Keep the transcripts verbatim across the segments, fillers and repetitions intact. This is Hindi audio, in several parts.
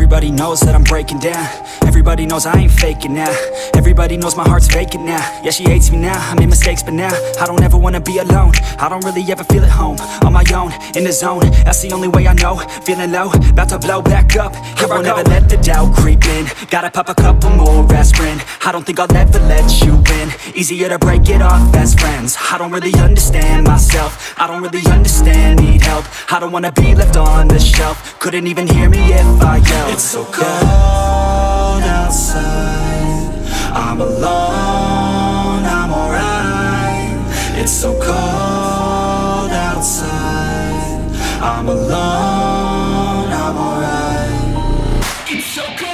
Everybody knows that I'm breaking down. Everybody knows I ain't faking now. Everybody knows my heart's vacant now. Yeah, she hates me now, I made mistakes but now I don't ever wanna be alone. I don't really ever feel at home. On my own, in the zone, that's the only way I know. Feeling low, about to blow back up. Here I never let the doubt creep in. Gotta pop a couple more aspirin. I don't think I'll ever let you in. Easier to break it off best friends. I don't really understand myself. I don't really understand, need help. I don't wanna be left on the shelf. Couldn't even hear me if I yelled. It's so cold outside, I'm alone, I'm alright. It's so cold outside, I'm alone, I'm alright. It's so cold.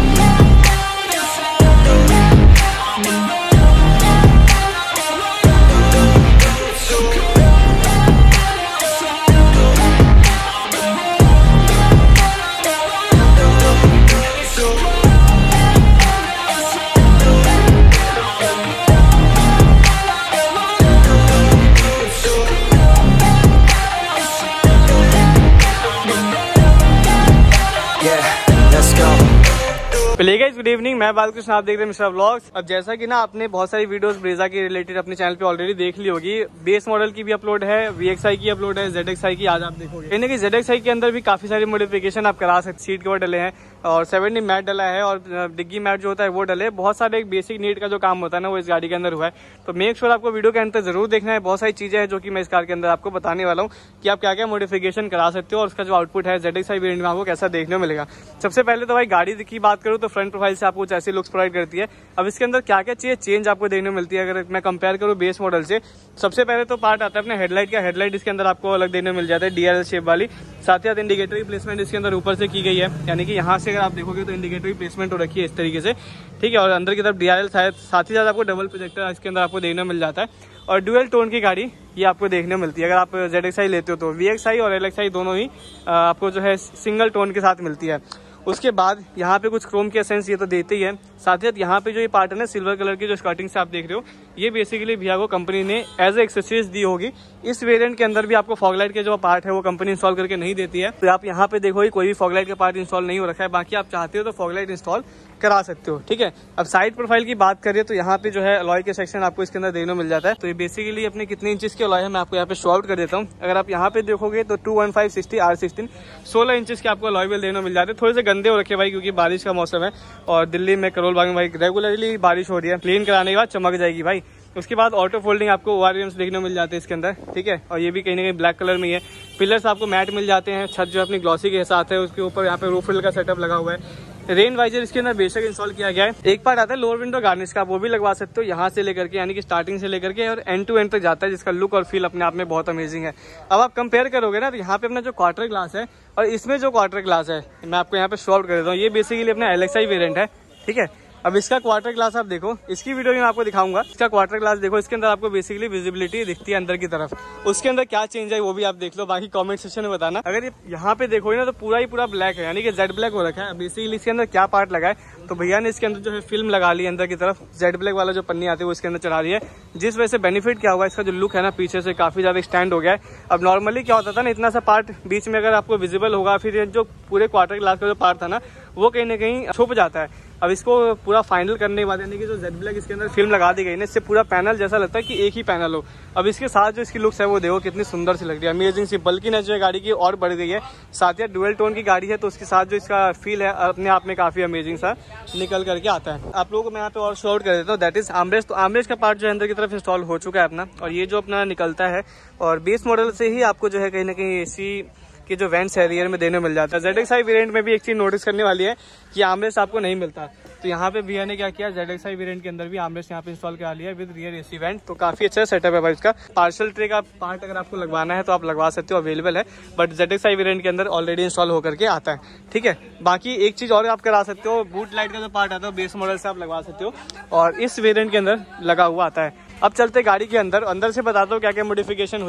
प्ले गाइस गुड इवनिंग, मैं बालकृष्ण, आप देख रहे हैं मिश्रा व्लॉग्स। अब जैसा कि ना आपने बहुत सारी वीडियोस ब्रेजा के रिलेटेड अपने चैनल पे ऑलरेडी देख ली होगी। बेस मॉडल की भी अपलोड है, वी एक्स आई की अपलोड है, जेड एक्स आई की आज आप देखोगे। यानी कि जेड एक्स आई के अंदर भी काफी सारी मॉडिफिकेशन आप करा सकते। सीट कवर डले हैं और सेवेंटी मैट डला है और डिग्गी मैट जो होता है वो डले। बहुत सारे एक बेसिक नीड का जो काम होता है ना वो इस गाड़ी के अंदर हुआ है। तो मेक श्योर आपको वीडियो के अंत तक जरूर देखना है। बहुत सारी चीजें हैं जो कि मैं इस कार के अंदर आपको बताने वाला हूँ कि आप क्या क्या मॉडिफिकेशन करा सकते हो और उसका जो आउटपुट है जेड एक्स आई वेरिएंट में आपको कैसा देखने को मिलेगा। सबसे पहले तो भाई गाड़ी की बात करूँ तो फ्रंट प्रोफाइल से आपको ऐसी लुक्स प्रोवाइड करती है। अब इसके अंदर क्या क्या चाहिए चेंज आपको देखने को मिलती है अगर मैं कंपेयर करूँ बेस मॉडल से। सबसे पहले तो पार्ट आता है अपने हेडलाइट का। हेडलाइट इसके अंदर आपको अलग देखने को मिल जाता है, डीआरएल शेप वाली। साथ ही साथ इंडिकेटर की प्लेसमेंट इसके अंदर ऊपर से की गई है, यानी कि यहाँ से अगर आप देखोगे तो इंडिकेटर की प्लेसमेंट हो रखी है इस तरीके से, ठीक है। और अंदर की तरफ डीआरएल साथ ही साथ आपको डबल प्रोजेक्टर इसके अंदर आपको देखने को मिल जाता है। और ड्यूअल टोन की गाड़ी ये आपको देखने को मिलती है। अगर आप जेड एक्स आई लेते हो तो वी एक्स आई और एल एक्स आई दोनों ही आपको जो है सिंगल टोन के साथ मिलती है। उसके बाद यहाँ पे कुछ क्रोम की एसेंस ये तो देते ही है। साथ ही साथ यहाँ पे जो ये पार्ट है ना सिल्वर कलर की जो स्कर्टिंग से आप देख रहे हो, ये बेसिकली भैया को कंपनी ने एज ए एक्सेसरीज दी होगी। इस वेरिएंट के अंदर भी आपको फॉगलाइट के जो पार्ट है वो कंपनी इंस्टॉल करके नहीं देती है। तो आप यहाँ पे देखो कोई भी फॉगलाइट का पार्ट इंस्टॉल नहीं हो रखा है। बाकी आप चाहते हो तो फॉगलाइट इंस्टॉल करा सकते हो, ठीक है। अब साइड प्रोफाइल की बात करें तो यहाँ पे जो है अलॉय के सेक्शन आपको इसके अंदर देखने को मिल जाता है। तो ये बेसिकली अपने कितने इंचेस के अलॉय है मैं आपको यहाँ पे शो आउट कर देता हूँ। अगर आप यहाँ पे देखोगे तो two one five sixty R sixteen सोलह इंचेस के आपको अलॉय व्हील देखने को मिल जाते हैं। थोड़े से गंदे हो रखे भाई क्योंकि बारिश का मौसम है और दिल्ली में करोल बाग में भाई रेगुलरली बारिश हो रही है। क्लीन कराने के बाद चमक जाएगी भाई। उसके बाद ऑटो फोल्डिंग आपको ओआरएम्स देखने को मिल जाते हैं इसके अंदर, ठीक है। और ये भी कहीं ना कहीं ब्लैक कलर में ही है। पिलर्स आपको मैट मिल जाते हैं। छत जो अपनी ग्लॉसी के साथ है उसके ऊपर यहाँ पे रूफ रिल का सेटअप लगा हुआ है। रेन वाइजर इसके अंदर बेशक इंस्टॉल किया गया है। एक पार्ट आता है लोअर विंडो गार्निश का, वो भी लगवा सकते हो यहाँ से लेकर के, यानी कि स्टार्टिंग से लेकर के और एंड टू एंड तक जाता है, जिसका लुक और फील अपने आप में बहुत अमेजिंग है। अब आप कंपेयर करोगे ना तो यहाँ पे अपना जो क्वार्टर ग्लास है और इसमें जो क्वार्टर ग्लास है मैं आपको यहाँ पे शो आउट कर देता हूँ। ये बेसिकली अपना एल एक्स आई वेरिएंट है, ठीक है। अब इसका क्वार्टर ग्लास आप देखो, इसकी वीडियो में मैं आपको दिखाऊंगा। इसका क्वार्टर ग्लास देखो, इसके अंदर आपको बेसिकली विजिबिलिटी दिखती है अंदर की तरफ। उसके अंदर क्या चेंज है वो भी आप देख लो, बाकी कमेंट सेक्शन में बताना। अगर ये यहाँ पे देखोगे ना तो पूरा ही पूरा ब्लैक है, यानी कि जेड ब्लैक हो रखा है। बेसिकली इसके अंदर क्या पार्ट लगा है तो भैया ने इसके अंदर जो है फिल्म लगा ली अंदर की तरफ, जेड ब्लैक वाला जो पन्नी आती है वो इसके अंदर चढ़ा रही है, जिस वजह से बेनिफिट क्या हुआ, इसका जो लुक है ना पीछे से काफी ज्यादा स्टैंड हो गया है। अब नॉर्मली क्या होता था ना, इतना सा पार्ट बीच में अगर आपको विजिबल होगा, फिर जो पूरे क्वार्टर ग्लास का जो पार्ट था ना वो कहीं ना कहीं छुप जाता है। अब इसको पूरा फाइनल करने के बाद यानी कि जो जेड ब्लैक इसके अंदर फिल्म लगा दी गई ना, इससे पूरा पैनल जैसा लगता है कि एक ही पैनल हो। अब इसके साथ जो इसकी लुक्स है वो देखो कितनी सुंदर सी लग रही है, अमेजिंग सी। बल्कि ना जो है गाड़ी की और बढ़ गई है। साथ ही डुअल टोन की गाड़ी है तो उसके साथ जो इसका फील है अपने आप में काफी अमेजिंग सा निकल करके आता है। आप लोगों को मैं यहाँ पे और शो आउट कर देता हूँ, दैट इज आर्मरेस्ट। तो आर्मरेस्ट का पार्ट जो है अंदर की तरफ इंस्टॉल हो चुका है अपना, और ये जो अपना निकलता है और बेस मॉडल से ही आपको जो है कहीं ना कहीं एसी कि जो वेंट्स है रियर में देने मिल जाता है। जेड एक्स आई वेरिएंट में भी एक चीज नोटिस करने वाली है कि आर्मरेस्ट आपको नहीं मिलता। तो यहाँ पे भैया ने क्या किया, जेड एक्स आई वेरिएंट के अंदर भी आर्मरेस्ट यहाँ पे इंस्टॉल करा लिया विद रियर एसी वेंट। तो काफी अच्छा सेटअप है भाई इसका। पार्सल ट्रे का पार्ट अगर आपको लगवाना है तो आप लगवा सकते हो, अवेलेबल है। But Z X I variant के अंदर ऑलरेडी इंस्टॉल होकर के आता है, ठीक है। बाकी एक चीज और आप करा सकते हो, बूट लाइट का जो पार्ट आता है बेस मॉडल से आप लगवा सकते हो और इस वेरिएंट के अंदर लगा हुआ आता है। अब चलते गाड़ी के अंदर अंदर से बताता हूँ क्या क्या मॉडिफिकेशन हुई है।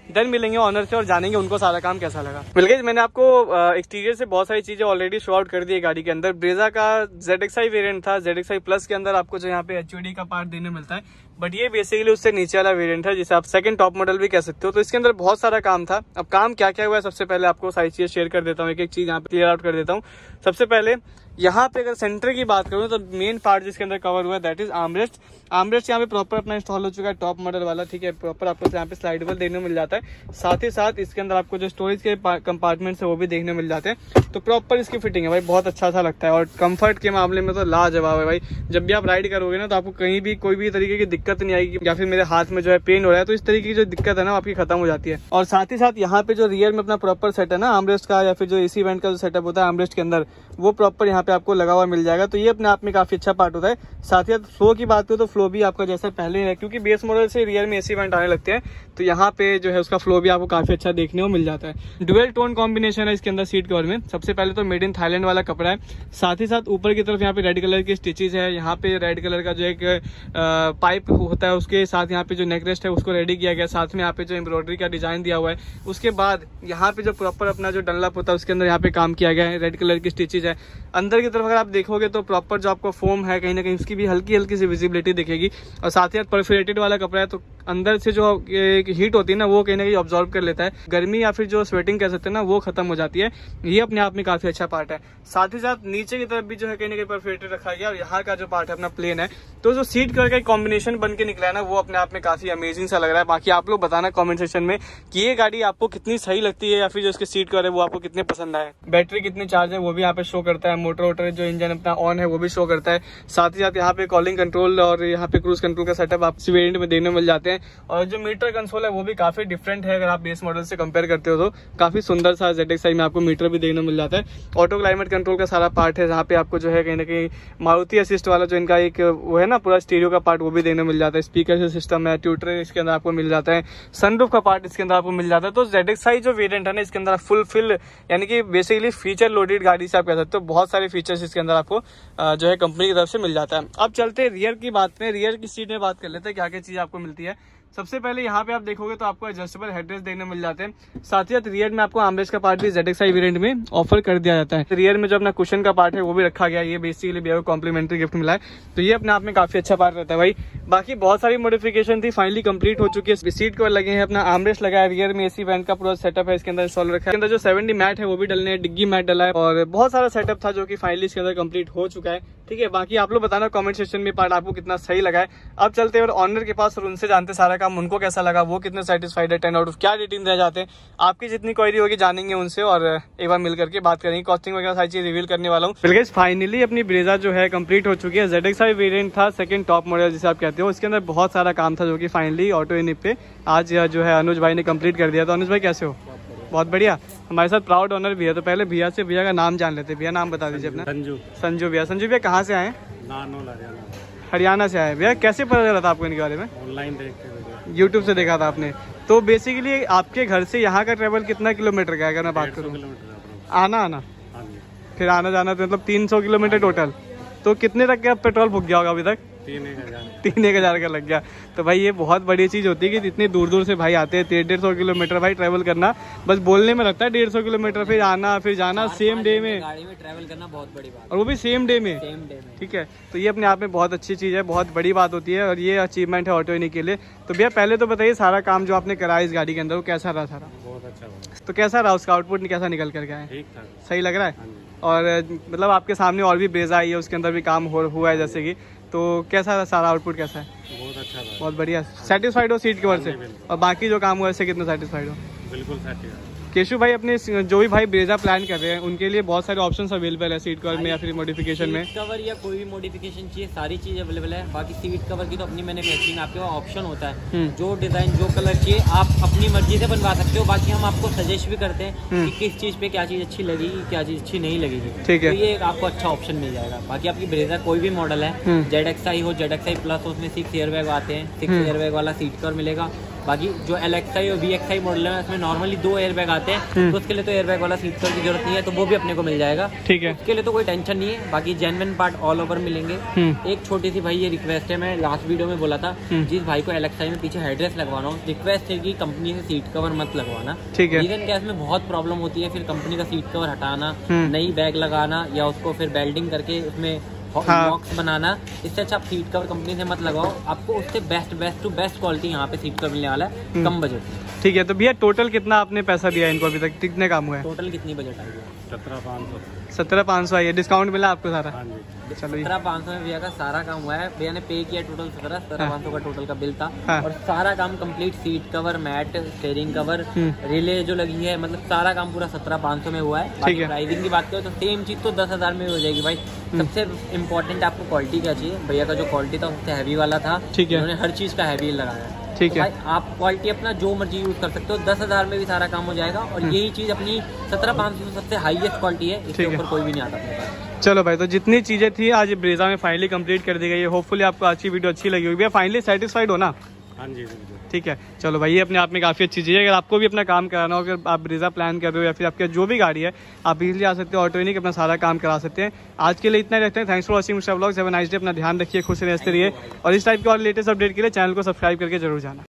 देन मिलेंगे ऑनर से और जानेंगे उनको सारा काम कैसा लगा। बिल्कुल, मैंने आपको एक्सटीरियर से बहुत सारी चीजें ऑलरेडी शो आउट कर दी है गाड़ी के अंदर। ब्रेजा का जेड एक्स आई वेरियंट था, जेड एक्स आई प्लस के अंदर आपको जो यहाँ पे एच यू डी का पार्ट देने मिलता है, बट ये बेसिकली उससे नीचे वाला वेरिएंट है जिसे आप सेकंड टॉप मॉडल भी कह सकते हो। तो इसके अंदर बहुत सारा काम था। अब काम क्या क्या हुआ है सबसे पहले आपको सारी चीजें शेयर कर देता हूँ, एक एक चीज यहाँ पे क्लियर आउट कर देता हूँ। सबसे पहले यहाँ पे अगर सेंटर की बात करूँ तो मेन पार्ट जिसके अंदर कवर हुआ है दैट इज आर्मरेस्ट। आर्मरेस्ट यहाँ पे प्रॉपर अपना इंस्टॉल हो चुका है, टॉप मॉडल वाला, ठीक है। प्रॉपर आपको यहाँ पे स्लाइडेबल देखने को मिल जाता है। साथ ही साथ इसके अंदर आपको जो स्टोरेज के कंपार्टमेंट्स है वो भी देखने को मिल जाते हैं। तो प्रॉपर इसकी फिटिंग है भाई, बहुत अच्छा सा लगता है। और कंफर्ट के मामले में तो लाजवाब है भाई। जब भी आप राइड करोगे ना तो आपको कहीं भी कोई भी तरीके की दिक्कत नहीं आएगी, या फिर मेरे हाथ में जो है पेन हो रहा है तो इस तरीके की जो दिक्कत है ना आपकी खत्म हो जाती है। और साथ ही साथ यहाँ पे जो रियर में अपना प्रॉपर सेट है ना आर्मरेस्ट का, या फिर जो एसी वेंट का जो सेटअप होता है आर्मरेस्ट के अंदर, वो प्रॉपर यहाँ पे आपको लगा हुआ मिल जाएगा। तो ये अपने आप में काफी अच्छा पार्ट होता है। साथ ही साथ फ्लो की बात करूँ तो फ्लो भी आपका जैसा पहले है, क्योंकि बेस मॉडल से रियर में एसी वेंट आने लगते हैं तो यहाँ पे जो है उसका फ्लो भी आपको काफी अच्छा देखने को मिल जाता है। डुअल टोन कॉम्बिनेशन है इसके अंदर सीट कवर में। सबसे पहले तो मेड इन थाईलैंड वाला कपड़ा है। साथ ही साथ ऊपर की तरफ यहाँ पे रेड कलर की स्टिचेज है। यहाँ पे रेड कलर का जो एक पाइप होता है उसके साथ यहाँ पे जो नेक रेस्ट है उसको रेडी किया गया। साथ में यहाँ पे जो एम्ब्रॉयडरी का डिजाइन दिया हुआ है, उसके बाद यहाँ पे जो प्रॉपर अपना जो डनलप होता है उसके अंदर यहाँ पे काम किया गया है। रेड कलर की स्टिचेज है। अंदर की तरफ अगर आप देखोगे तो प्रॉपर जो आपको फोम है कहीं ना कहीं उसकी भी हल्की हल्की सी विजिबिलिटी दिखेगी। और साथ ही साथ परफोरेटेड वाला कपड़ा है तो अंदर से जो हीट होती है ना वो कहीं ना कहीं ऑब्जॉर्व कर लेता है। गर्मी या फिर जो स्वेटिंग कह सकते हैं ना वो खत्म हो जाती है। ये अपने आप में काफी अच्छा पार्ट है। साथ ही साथ नीचे की तरफ भी जो है कहीं ना कहीं परफोरेटेड रखा गया। और यहाँ का जो पार्ट है अपना प्लेन है। तो जो सीट कवर का कॉम्बिनेशन बन के निकला है ना वो अपने आप में काफी अमेजिंग सा लग रहा है। बाकी आप लोग बताना कॉमेंट सेक्शन में कि ये गाड़ी आपको कितनी सही लगती है या फिर जो इसके सीट कवर है वो आपको कितने पसंद आए। बैटरी कितनी चार्ज है वो भी यहाँ पे शो करता है। मोटर वोटर जो इंजन अपना ऑन है वो भी शो करता है। साथ ही साथ यहाँ पे कॉलिंग कंट्रोल और यहाँ पे क्रूज कंट्रोल का सेटअप आप वेरिएंट में देखने मिल जाते हैं। और जो मीटर कंसोल है वो भी काफी डिफरेंट है। अगर आप बेस मॉडल से कंपेयर करते हो तो काफी सुंदर सा जेड एक्स आई में आपको मीटर भी देखने मिल जाता है। ऑटो क्लाइमेट कंट्रोल का सारा पार्ट है जहाँ पे आपको जो है कहीं ना कहीं मारुति असिस्ट वाला जो इनका एक वो है ना पूरा स्टीरियो का पार्ट वो भी देखने मिल जाता है। स्पीकर से सिस्टम है, ट्यूटर इसके अंदर आपको मिल जाता है, सनरूफ का पार्ट इसके अंदर आपको मिल जाता है। तो जेड एक्स आई जो वेरिएंट है ना इसके अंदर फुल फिल यानी कि बेसिकली फीचर लोडेड गाड़ी से आप कह सकते हो। बहुत सारे फीचर्स इसके अंदर आपको जो है कंपनी की तरफ से मिल जाता है। अब चलते हैं रियर की बात में। रियर की सीट में बात कर लेते हैं क्या क्या चीज आपको मिलती है। सबसे पहले यहाँ पे आप देखोगे तो आपको एडजस्टेबल हेडरेस्ट देखने मिल जाते हैं। साथ ही साथ रियर में आपको आर्मरेस्ट का पार्ट भी जेड एक्स आई वेरिएंट में ऑफर कर दिया जाता है। रियर में जो अपना कुशन का पार्ट है वो भी रखा गया। ये बेसिकली भैया को कॉम्प्लीमेंट्री गिफ्ट मिला है तो ये अपने आप में काफी अच्छा पार्ट रहता है भाई। बाकी बहुत सारी मॉडिफिकेशन थी, फाइनली कंप्लीट हो चुकी है। सीट कवर लगे हैं, अपना आर्मरेस्ट लगा है, रियर में एसी वेंट का पूरा सेटअप है इसके अंदर इंस्टॉल रखा है। इसके अंदर जो सेवेंटी मैट है वो भी डलने, डिग्गी मैट डला है और बहुत सारा सेटअप था जो कि फाइनली इसके अंदर कंप्लीट हो चुका है। ठीक है, बाकी आप लोग बताना कमेंट सेक्शन में पार्ट आपको कितना सही लगा है। अब चलते हैं और ऑनर के पास और उनसे जानते सारा काम उनको कैसा लगा, वो कितने सेटिस्फाइड है, टेन आउट ऑफ क्या रेटिंग देना चाहते हैं। आपकी जितनी क्वेरी होगी जानेंगे उनसे और एक बार मिल करके बात करेंगे। कॉस्टिंग वगैरह सारी चीज रिवील करने वाला हूँ। फिर फाइनली अपनी ब्रेजा जो है कंप्लीट हो चुकी है। जेड एक्स आई वेरिएंट था, सेकंड टॉप मॉडल जिसे आप कहते हो। इसके अंदर बहुत सारा काम था जो कि फाइनली ऑटो इनिप पे आज जो है अनुज भाई ने कंप्लीट कर दिया। तो अनुज भाई कैसे हो? बहुत बढ़िया। हमारे साथ प्राउड ऑनर भी है। तो पहले भैया से भैया का नाम जान लेते हैं। भैया नाम बता दीजिए अपना। संजू। संजू भैया। संजू भैया कहाँ से आए? नानोल, हरियाणा। हरियाणा से आए भैया। कैसे पता चला था आपको इनके बारे में? ऑनलाइन देख के, यूट्यूब से देखा था आपने। तो बेसिकली आपके घर से यहाँ का ट्रेवल कितना किलोमीटर का है अगर मैं बात करूँ? आना आना फिर आना जाना तो मतलब तीन सौ किलोमीटर टोटल। तो कितने तक का पेट्रोल फूक गया होगा अभी तक? तीन एक हजार तीन एक हजार का लग गया। तो भाई ये बहुत बड़ी चीज होती है कि इतनी दूर दूर से भाई आते हैं। डेढ़ डेढ़ सौ किलोमीटर भाई ट्रैवल करना बस बोलने में लगता है डेढ़ सौ किलोमीटर, फिर आना फिर जाना सेम डे में। गाड़ी में ट्रैवल करना बहुत बड़ी बात, और वो भी सेम डे में। सेम डे में। ठीक है, तो ये अपने आप में बहुत अच्छी चीज है, बहुत बड़ी बात होती है और ये अचीवमेंट है ऑटो इनिक के लिए। तो भैया पहले तो बताइए सारा काम जो आपने करा इस गाड़ी के अंदर वो कैसा रहा सारा? बहुत अच्छा हुआ। तो कैसा रहा, उसका आउटपुट कैसा निकल कर गया है? ठीक था, सही लग रहा है? और मतलब आपके सामने और भी ब्रेजा आई है उसके अंदर भी काम हो हुआ है जैसे कि, तो कैसा सारा आउटपुट कैसा है? बहुत अच्छा था। बहुत बढ़िया। सेटिस्फाइड हो सीट कवर से? और बाकी जो काम हुआ इससे कितना सेटिस्फाइड हो? बिल्कुल सेटिस्फाइड। केशु भाई अपने जो भी भाई ब्रेजा प्लान कर रहे हैं उनके लिए बहुत सारे ऑप्शंस अवेलेबल है सीट कवर में या फिर मॉडिफिकेशन में। सीट कवर या कोई भी मॉडिफिकेशन चाहिए सारी चीज अवेलेबल है। बाकी सीट कवर की तो अपनी मैन्युफैक्चरिंग आपके पास ऑप्शन होता है। जो डिजाइन जो कलर चाहिए आप अपनी मर्जी से बनवा सकते हो। बाकी हम आपको सजेस्ट भी करते हैं कि किस चीज पे क्या चीज अच्छी लगेगी, क्या चीज अच्छी नहीं लगेगी। ठीक है, तो ये आपको अच्छा ऑप्शन मिल जाएगा। बाकी आपकी ब्रेजा कोई भी मॉडल है, जेड एक्स आई हो, जेड एक्स आई प्लस, उसमें सिक्स एयर बैग आते हैं। सिक्स एयर बैग वाला सीट कवर मिलेगा। बाकी जो एल एक्स आई और वी एक्स आई मॉडल है उसमें नॉर्मली दो एयर बैग आते हैं, तो उसके लिए तो एयर बैग वाला सीट कवर की जरूरत नहीं है, तो वो भी अपने को मिल जाएगा। ठीक है, उसके लिए तो कोई टेंशन नहीं है। बाकी जेन्युइन पार्ट ऑल ओवर मिलेंगे। एक छोटी सी भाई ये रिक्वेस्ट है, मैं लास्ट वीडियो में बोला था, जिस भाई को एल एक्स आई में पीछे हेडरेस्ट लगवाना हो, रिक्वेस्ट है कि कंपनी से सीट कवर मत लगवाना। ठीक है, रीजन क्या, इसमें बहुत प्रॉब्लम होती है, फिर कंपनी का सीट कवर हटाना, नई बैग लगाना या उसको फिर बेल्डिंग करके उसमें हाँ। बॉक्स बनाना। इससे अच्छा आप सीट कवर कंपनी से मत लगाओ, आपको उससे best best to best quality यहाँ पे सीट कवर मिलने वाला है कम बजट में। ठीक है, तो भैया टोटल कितना आपने पैसा दिया इनको अभी तक, कितने काम हुए? टोटल कितनी बजट आई है? सत्रह पाँच सौ। सत्रह पाँच सौ आई है, डिस्काउंट मिला आपको सारा? हाँ जी। चलो सत्रह पाँच सौ में भैया का सारा काम हुआ है। भैया ने पे किया टोटल सत्रह सत्रह पाँच सौ का टोटल का बिल था। हाँ। और सारा काम complete, seat cover, mat, steering cover, relay जो लगी है, मतलब सारा काम पूरा सत्रह पाँच सौ में हुआ है। ठीक है। प्राइसिंग की बात करें तो सेम चीज तो दस हजार में हो जाएगी भाई। सबसे इम्पोर्टेंट आपको क्वालिटी क्या चाहिए, भैया का जो क्वालिटी था उससे हैवी वाला था। ठीक है, उन्होंने हर चीज का हैवी लगाया। ठीक तो है, भाई आप क्वालिटी अपना जो मर्जी यूज कर सकते हो, दस हजार में भी सारा काम हो जाएगा। और यही चीज अपनी सत्रह पाँच सौ सबसे हाईएस्ट क्वालिटी है, इसके ऊपर कोई भी नहीं आता अपने पास। चलो भाई, तो जितनी चीजें थी आज ब्रेजा में फाइनली कंप्लीट कर दी गई है। होपफुली आपको आज की वीडियो अच्छी लगी होगी। भैया फाइनली सेटिस्फाइड हो ना? हाँ जी बिल्कुल। ठीक है, चलो भाई, ये अपने आप में काफी अच्छी चीज है। अगर आपको भी अपना काम कराना हो, अगर आप ब्रेजा प्लान कर रहे हो या फिर आपके जो भी गाड़ी है, आप इजीली आ सकते हो, ऑटोनिक अपना सारा काम करा सकते हैं। आज के लिए इतना ही रखते हैं। Thanks for watching Mister Vlogs. Have a nice day. अपना ध्यान रखिए, खुश रहते रहिए और इस टाइप के और लेटेस्ट अपडेट के लिए चैनल को सब्सक्राइब करके जरूर जाना।